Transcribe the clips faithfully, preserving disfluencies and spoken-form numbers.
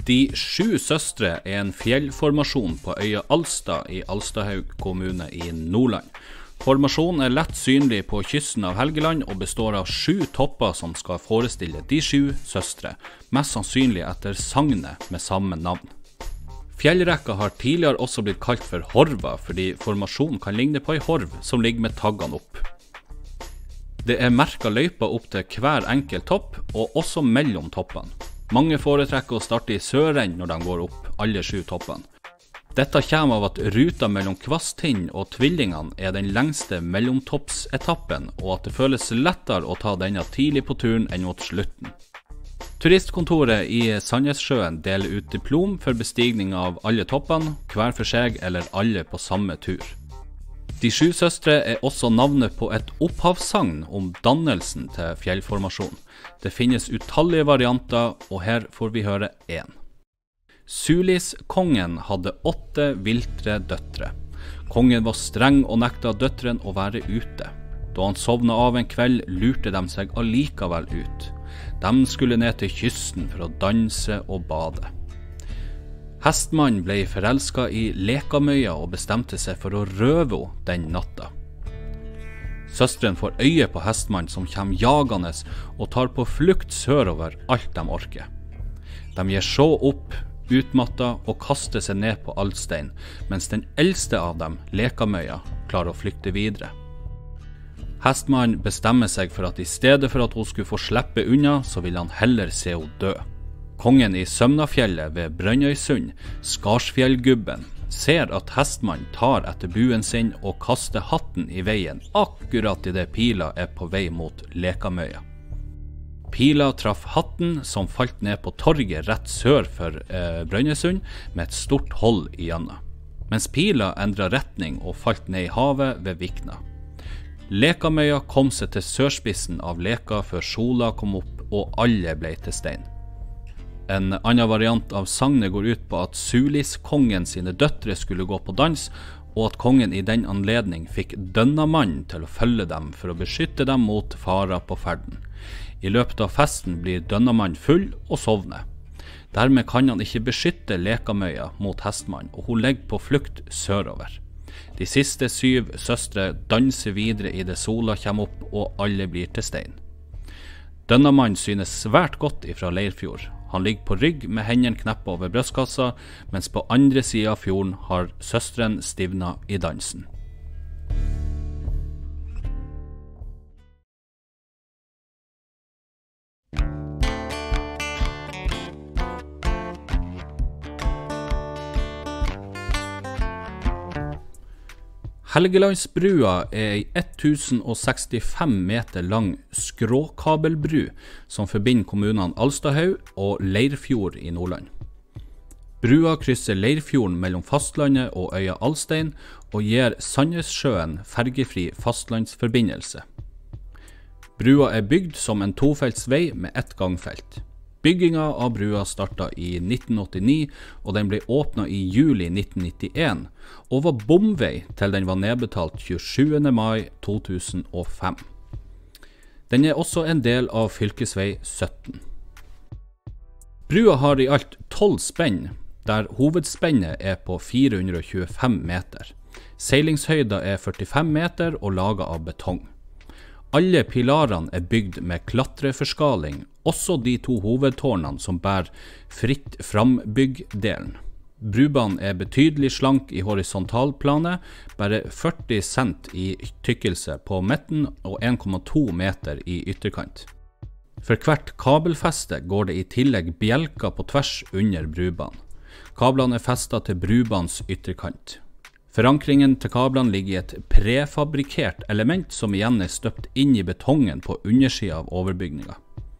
De sju søstre er en fjellformasjon på øya Alsta i Alstahaug kommune i Nordland. Formasjonen er lett synlig på kysten av Helgeland og består av sju topper som skal forestille de sju søstre, mest sannsynlig etter sagnet med samme navn. Fjellrekka har tidligere også blitt kalt for Horva, fordi formasjonen kan ligne på en horv som ligger med taggene opp. Det er merket løyper opp til hver enkelt topp, og også mellom toppene. Mange foretrekker å starte i søren når de går opp, alle sju toppene. Dette kommer av at ruta mellom Kvasttind og Tvillingene er den lengste mellomtoppsetappen, og at det føles lettere å ta denne tidlig på turen enn mot slutten. Turistkontoret i Sandnessjøen deler ut diplom for bestigning av alle toppene, hver for seg eller alle på samme tur. De sju søstre er også navnet på et opphavssagn om dannelsen til fjellformasjonen. Det finnes utallige varianter, og her får vi høre én. Sulis-kongen hadde åtte viltre døtre. Kongen var streng og nekta døtrene å være ute. Da han sovna av en kveld, lurte de seg allikevel ut. De skulle ned til kysten for å danse og bade. Hestmannen ble forelsket i Lekamøya og bestemte seg for å røve henne den natta. Søsteren får øye på hestmannen som kommer jagende og tar på flukt sørover alt de orker. De gir så opp, utmatta og kaster seg ned på Altstein, mens den eldste av dem, Lekamøya, klarer å flykte videre. Hestmannen bestemmer seg for at i stedet for at hun skulle få slippe unna, så vil han heller se henne dø. Kongen i Sømnafjellet ved Brønnøysund, Skarsfjellgubben, ser at hestmannen tar etter buen sin og kaster hatten i veien akkurat i det pila er på vei mot Lekamøya. Pila traff hatten som falt ned på torget rett sør for eh, Brønnøysund med et stort hold igjennom, mens pila endret retning og falt ned i havet ved Vikna. Lekamøya kom seg til sørspissen av Leka før sola kom opp og alle ble til stein. En annen variant av sagnet går ut på at Sulis-kongen sine døtre skulle gå på dans, og at kongen i den anledning fikk Dønnamannen til å følge dem for å beskytte dem mot farer på ferden. I løpet av festen blir Dønnamannen full og sovner. Dermed kan han ikke beskytte Lekamøya mot hestmannen, og hun legger på flukt sørover. De siste syv søstre danser videre i det sola kommer opp, og alle blir til stein. Dønnamannen synes svært godt ifra Leirfjord. Han ligger på rygg med hendene kneppet over brystkassa, mens på andre siden av fjorden har søstren stivna i dansen. Helgelandsbrua er ei ett tusen sekstifem meter lang skråkabelbru som forbinder kommunene Alstahaug og Leirfjord i Nordland. Brua krysser Leirfjorden mellom fastlandet og øya Alstein og gir Sandnessjøen fergefri fastlandsforbindelse. Brua er bygd som en tofelts vei med ett gangfelt. Bygginga av brua startet i nitten åttini, og den ble åpnet i juli nitten nittien, og var bomvei til den var nedbetalt tjuesjuende mai to tusen og fem. Den er også en del av fylkesvei sytten. Brua har i alt tolv spenn, der hovedspennet er på fire hundre og tjuefem meter. Seilingshøyda er førtifem meter og laget av betong. Alle pilarene er bygd med klatreforskaling, også de to hovedtårnene som bærer fritt frambyggdelen. Brubanen er betydelig slank i horisontalplanet, bare førti cent i tykkelse på midten og en komma to meter i ytterkant. For hvert kabelfeste går det i tillegg bjelker på tvers under brubanen. Kablene er festet til brubanens ytterkant. Forankringen til kablene ligger i et prefabrikert element som igjen er støpt inn i betongen på undersiden av overbygninga.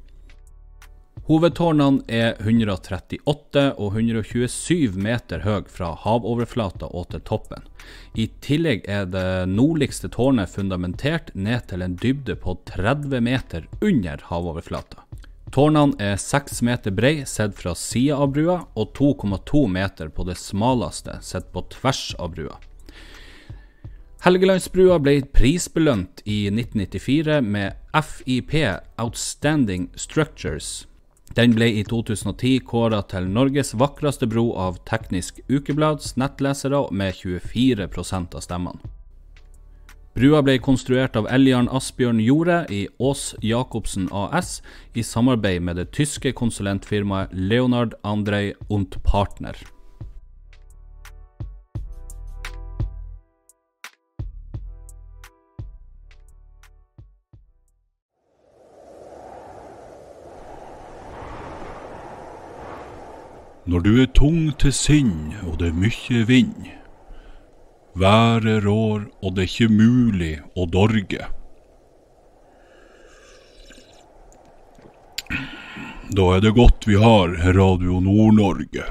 Hovedtårnene er hundre og trettiåtte og hundre og tjuesju meter høy fra havoverflata og til toppen. I tillegg er det nordligste tårnet fundamentert ned til en dybde på tretti meter under havoverflata. Tårnene er seks meter brei sett fra siden av brua og to komma to meter på det smaleste sett på tvers av brua. Helgelandsbrua ble prisbelønt i nitten nittifire med F I P Outstanding Structures Den ble i to tusen og ti kåret til Norges vakreste bro av Teknisk Ukeblads nettlesere med tjuefire prosent av stemmene. Brua ble konstruert av Eljarn Asbjørn Jorde i Aas Jacobsen A S i samarbeid med det tyske konsulentfirmaet Leonhard Andrei und Partner. Når du er tung til sinn, og det er mye vind, været rår, og det er ikke mulig å dorge. Da er det godt vi har Radio Nord-Norge.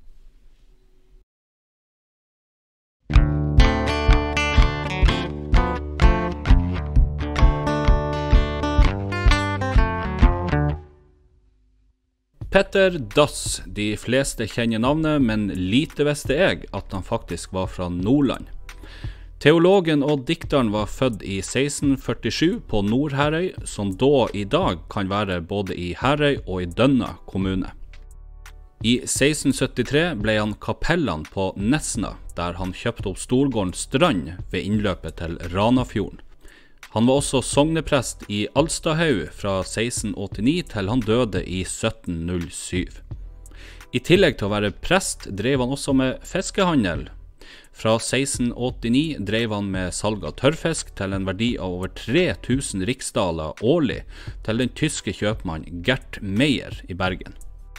Petter Dass, de fleste kjenner navnet, men lite visste jeg at han faktisk var fra Nordland. Teologen og dikteren var født i seksten førtisju på Nordherøy, som da i dag kan være både i Herøy og i Dønna kommune. I seksten syttitre ble han kapellan på Nesna, der han kjøpte opp Storgården Strand ved innløpet til Ranafjorden. Han var også sogneprest i Alstahaug fra seksten åttini til han døde i sytten null syv. I tillegg til å være prest drev han også med fiskehandel. Fra seksten åttini drev han med salg av tørrfisk til en verdi av over tre tusen riksdaler årlig til den tyske kjøpmann Gert Meyer i Bergen.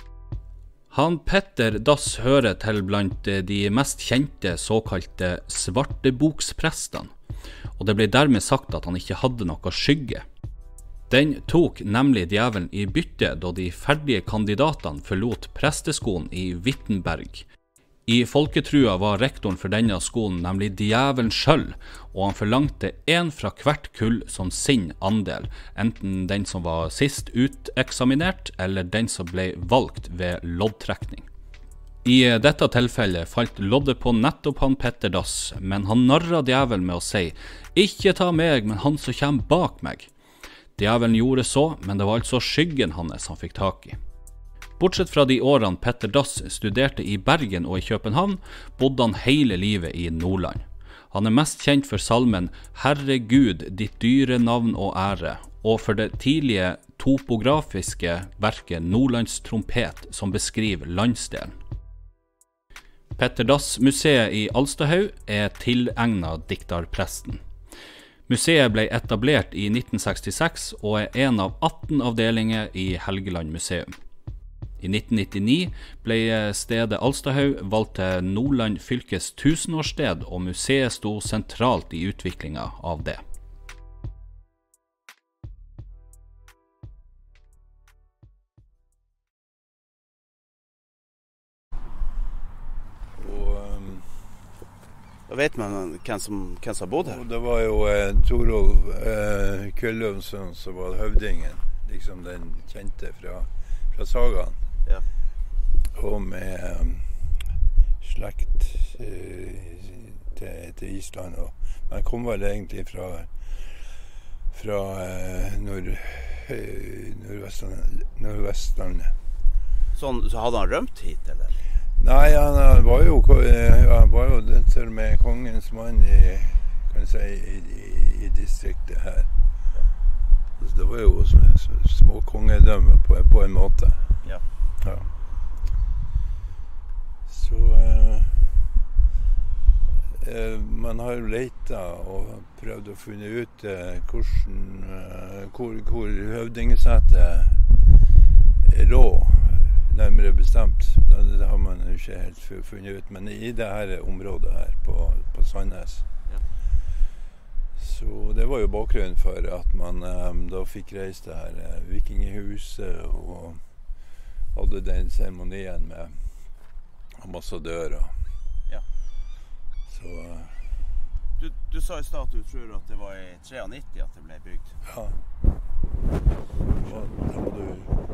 Han Petter Dass hører til blant de mest kjente såkalte svarteboksprestene, og det ble dermed sagt at han ikke hadde noe skygge. Den tok nemlig djevelen i bytte da de ferdige kandidatene forlot presteskolen i Wittenberg. I folketrua var rektoren for denne skolen nemlig djevelen selv, og han forlangte en fra hvert kull som sin andel, enten den som var sist uteksaminert, eller den som ble valgt ved loddtrekning. I dette tilfellet falt loddet på nettopp han Petter Dass, men han narret djevelen med å si «Ikke ta meg, men han som kommer bak meg». Djevelen gjorde så, men det var altså skyggen hans han fikk tak i. Bortsett fra de årene Petter Dass studerte i Bergen og i København, bodde han hele livet i Nordland. Han er mest kjent for salmen «Herregud, ditt dyre navn og ære», og for det tidlige topografiske verket Nordlands trompet som beskriver landsdelen. Petter Dass museet i Alstahaug er tilegnet dikterpresten. Museet ble etablert i nitten sekstiseks og er en av atten avdelinger i Helgeland museum. I nitten nittini ble stedet Alstahaug valgt til Nordland fylkes tusenårssted, og museet sto sentralt i utviklingen av det. Da vet man hvem som, hvem som har bodd her. Det var jo eh, Torolv eh, Kølløvnsson som var høvdingen, liksom den kjente fra, fra sagaen. Ja. Og med um, slekt eh, til, til Island. Og man kom vel egentlig fra, fra eh, nord, eh, Nordvestlandet. Nordvestlandet. Sånn, så hadde han rømt hit, eller? Nei, han, han var jo, han var jo til og med kongens mann i, kan jeg si, i, i, i distriktet her. Så det var jo små, små kongedømme på, på en måte. Ja. Ja. Så eh, eh, man har jo leita og prøvd å finne ut eh, hvordan, eh, hvor, hvor høvdingsetet lå. Nærmere bestemt, det har man jo ikke helt funnet ut, men i det her området her på, på Sandnes. Ja. Så det var jo bakgrunnen for at man um, da fikk reist det her uh, vikinghuset og hadde den seremonien med ambassadører. Ja. Så uh, du, du sa i stad at du tror at det var i nittitre at det ble bygd. Ja. Det må du...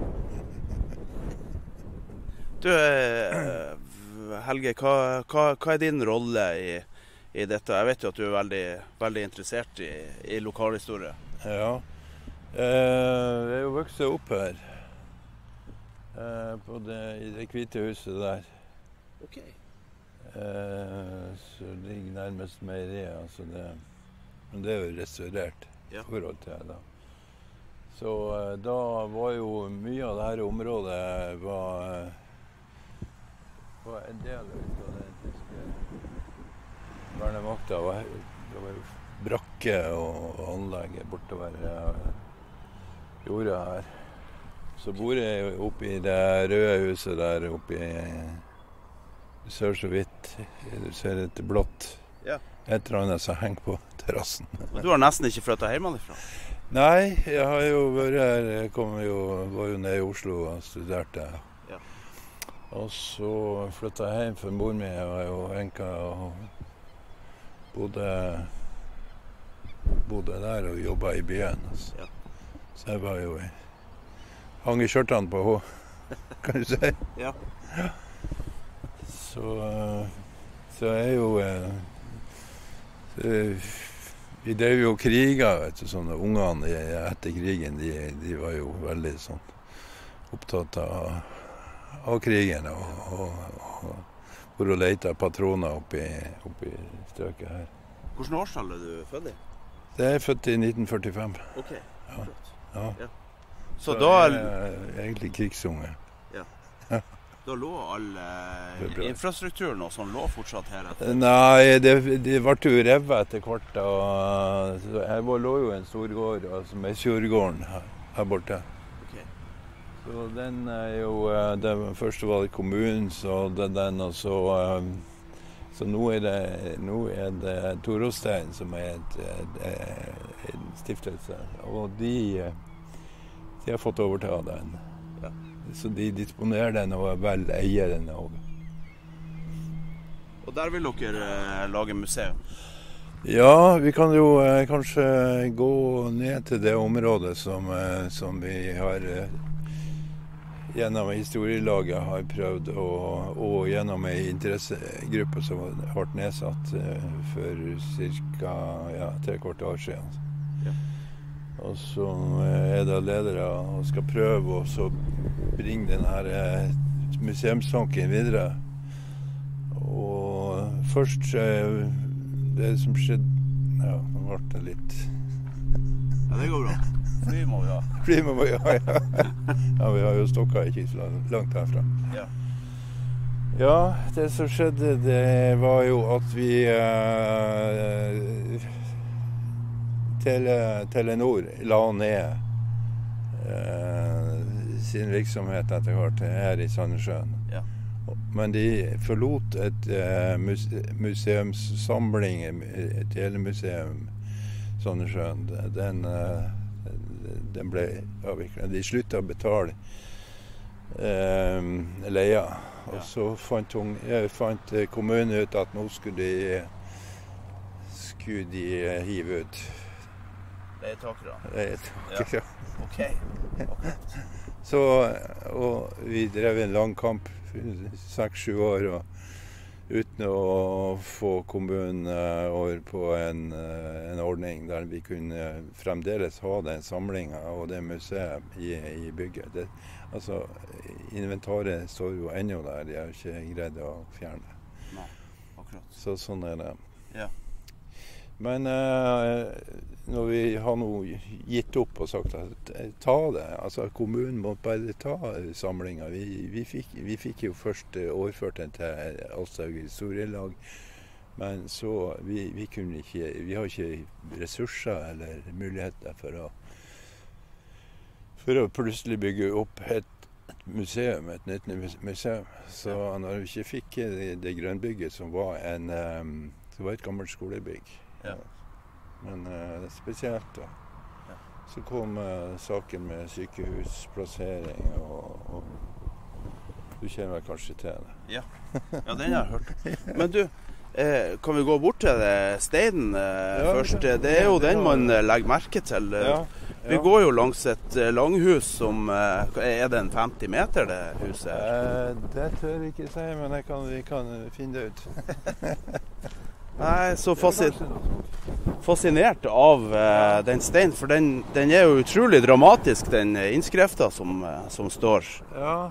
Du, Helge, hva, hva, hva er din rolle i, i dette? Jeg vet jo at du er veldig, veldig interessert i, i lokalhistorie. Ja, eh, jeg er jo vokst opp her. Eh, på det, I det hvite huset der. Ok. Eh, så ligger nærmest meieriet. Altså det, men det er jo restaurert i Ja. forhold til det. Så eh, da var jo mye av det her området var, eh, var en del av den tyske vernemakta. Det var jo brakke og anlegget bortover eh, jorda her. Så bor jeg oppe i det røde huset der oppe i Du ser så vidt, du ser et blått Ja. et eller annet som henger på terrassen. Og du har nesten ikke flyttet hjemmefra? Nei, jeg har jo vært her, jeg kom jo, var jo nede i Oslo og studerte. Ja. Og så flyttet jeg hjem, for mor mi var jo enka og bodde, bodde der og jobbet i byen. Altså. Ja. Så jeg var jo, hang i skjørtene på henne, kan du si. Ja. Så, så jeg er jo så, vi drev jo kriger, vet du, sånne ungene etter krigen, de, de var jo veldig sånn opptatt av, av krigen og, og, og for å lete patroner oppi, oppi strøket her. Hvordan årstall er du født i? Det er født i nitten førtifem. Ok, Ja. Ja. Ja. Så, Så da, jeg er egentlig krigsunge. da lå all eh, Det er bra. infrastrukturen og sånn lå fortsatt her etter? Nei, det, det ble jo revet etter hvert. Og, så her var, lå jo en storgård, altså Meisjordgården her, her borte. Ok. Så den er jo, eh, det første var det kommunen, så det, den, og så, eh, så nå er det, nå er det Torostein som er et, et, et, en stiftelse, og de, eh, de har fått overta den. Ja. Så de disponerer den og vel eier den også. Og der vil dere eh, lage museum? Ja, vi kan jo eh, kanskje gå ned til det området som, eh, som vi har eh, gjennom historielaget har prøvd, og, og gjennom en interessegruppe som ble nedsatt eh, for ca. Ja, tre kvart år siden. Ja. Og så er det ledere og skal prøve å så bringe denne museumstanken videre. Og først det som skjedde, ja, nå ble det litt... Ja, det går bra. Fly må vi ha. Fly må vi ha, ja. Ja, vi har jo stokket ikke så langt herfra. Ja. Ja, det som skjedde, det var jo at vi... Eh, Tele, Telenor la ned eh, sin virksomhet etter hvert her i Sandnessjøen. Ja. Men de forlot et eh, muse, museumssamling, et telemuseum Sandnessjøen. Den, eh, den ble avviklet. De sluttet å betale eh, leia. Og Ja. så fant, hun, fant kommunen ut at nå skulle de, skulle de hive ut. Det er takere. Ja. Ok. Så, og vi drev en lang kamp, seks-sju år, og, uten å få kommunen uh, over på en, uh, en ordning der vi kunne fremdeles ha den samlingen og det museet i, i bygget. Det, altså, inventaret står jo ennå der, de har ikke greid å fjerne. Nei, akkurat. Så sånn er det. Ja. Men eh, når vi har nå gitt opp og sagt at eh, ta det, altså kommunen må bare ta samlinga. Vi, vi, fikk, vi fikk jo først eh, overført den til Alstahaug historielag, men så vi, vi kunne ikke, vi har ikke ressurser eller muligheter for å, for å plutselig bygge opp et, et museum, et nytt museum. Så når vi ikke fikk det, det grønnbygget som var en, um, det var et gammelt skolebygg. Ja. Men uh, spesielt da. Ja. Så kom uh, saken med sykehusplassering, og, og du kjenner vel kanskje til det. Ja. Ja, den har jeg hørt. Men du, eh, kan vi gå bort til det steinen eh, Ja, først? ja. Det er jo den man eh, legger merke til. Ja, Vi ja. går jo langs et eh, langhus som eh, er det en femti meter, det huset her? Eh, det tør jeg ikke si, men jeg kan, vi kan finne det ut. Jeg er så fasci fascinert av eh, den steinen, for den, den er jo utrolig dramatisk, den innskriften som, eh, som står. Ja,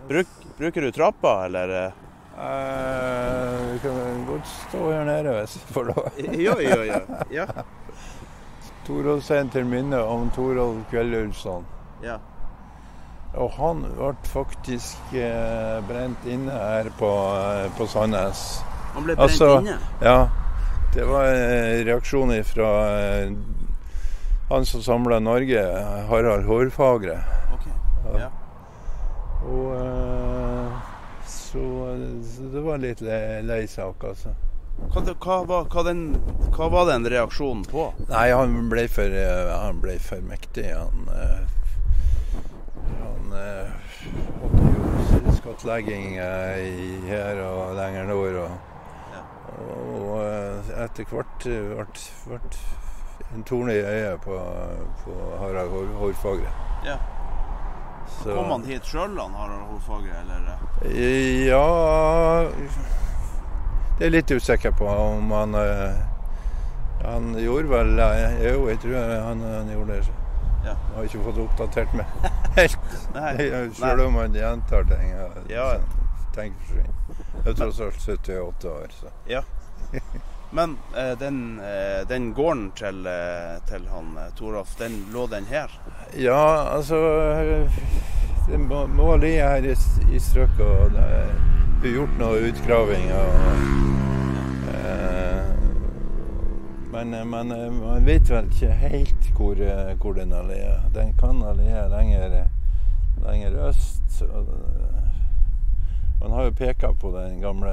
Bruk, bruker du trappa, eller? Eh, vi kan godt stå her nede hvis vi får lov. Ja, ja, ja. ja. Torolf sen til minne om Torolf Kveldulfsson. ja. Og han ble faktisk eh, brent inne her på, eh, på Sandnes. Han ble brent altså, inne? Ja. Det var en reaksjon fra eh, han som samlet Norge, Harald Hårfagre. Ok, ja. Og eh, så, så det var litt le, lei sak, altså. Hva, hva, var, hva, den, hva var den reaksjonen på? Nei, han ble for, eh, han ble for mektig. Han, eh, han eh, hadde jo skattlegging eh, i her og lenger nord. Og, Ja. og eh, etter hvert ble det en torn i øyet på, på Harald Hår, Hårfagre. Ja. Så, Kom han hit selv, han Harald Hårfagre, eller? Ja, det er litt usikker på om han eh, han gjorde vel eh, jo, jeg tror han, han gjorde det. Ja. Jeg har ikke fått oppdatert meg helt, Nei. selv om han gjentar ting. Jeg, Ja. tenker for seg. Jeg er tross alt syttiåtte år, så. Ja. Men eh, den, eh, den gården til, eh, til han eh, Torolf, den lå den her? Ja, altså det må, må ligge her i, i strøk, og det er gjort noe utgraving. Og, eh, men man, man vet vel ikke helt hvor, hvor den har ligget. Den kan ha ligget lenger, lenger øst. Og, man har jo pekt på den gamle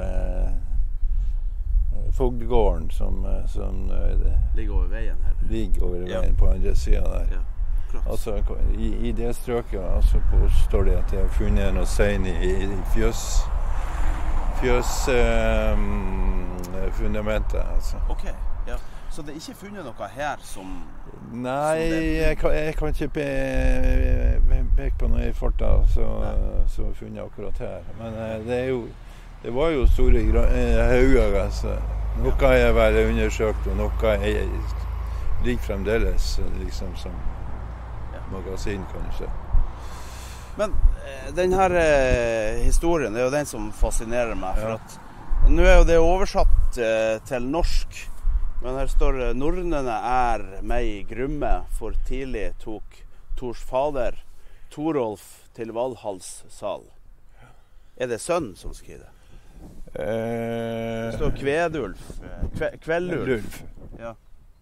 fogdgården som, som Ligger over veien her. ligger over Ja. veien på andre siden der. Ja, klart. Altså, i, I det strøket altså, på, står det at de har funnet noe stein i, i fjøs, fjøs eh, fundamentet. Altså. Ok, ja. Så det er ikke funnet noe her som... Nei, som det- jeg kan, jeg kan ikke pe- pe- peke på noe i farta som er funnet akkurat her. Men eh, det, er jo, det var jo store gra- eh, hauger. Altså. Noe er vel undersøkt, og noe er, ligger fremdeles liksom, som magasin, kanskje. Men eh, den her eh, historien, det er jo den som fascinerer meg. For Ja. at nå er jo det oversatt eh, til norsk. Men her står det: Nornene er meg grumme, for tidlig tok Tors fader Torolf til Valhalls sal. Er det sønnen som skriver det? Eh, Det står Kvedulf. eh, Kve, Kveldulf. Lulf. Ja.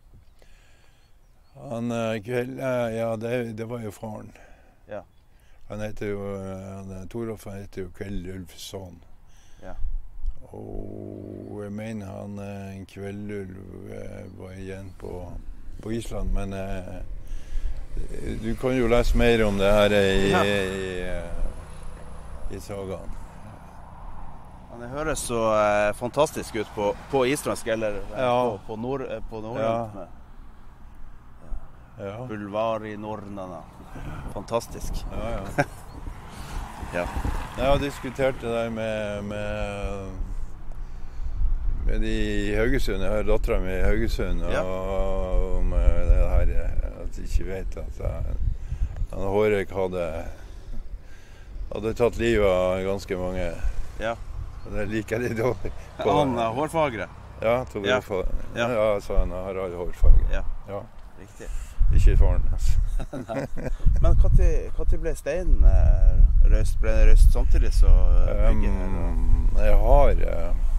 Han eh, kveld, eh, ja, det, det var jo faren. Ja. Han heter jo eh, han, Torolf han heter jo Kveldulfsson. Ja. Og jeg mener han eh, en Kveldulv eh, var igjen på, på Island, men eh, du kan jo lese mer om det her i, Ja. i, i, i sagaen. Han høres så eh, fantastisk ut på, på islandsk, eller eh, Ja. på, på, nord, eh, på norrønt. Ja. med Ja, Bulvar i Nornene. Fantastisk. ja. ja. Ja. Jeg har diskutert det der med, med, med de i Haugesund. Jeg har datteren min i Haugesund, og Ja. om eh, det her at de ikke vet at jeg, han Hårek hadde, hadde tatt livet av ganske mange. Ja. Og det liker de dårlig. Han eh, hårfagre. Ja, tog Ja. ja. Ja. ja, sa han Harald Hårfagre. Ja, Ja, riktig. ikke faren, altså. Men når ble steinen eh, røst? Ble den røst samtidig så eh, begge her? og- Um, jeg har eh,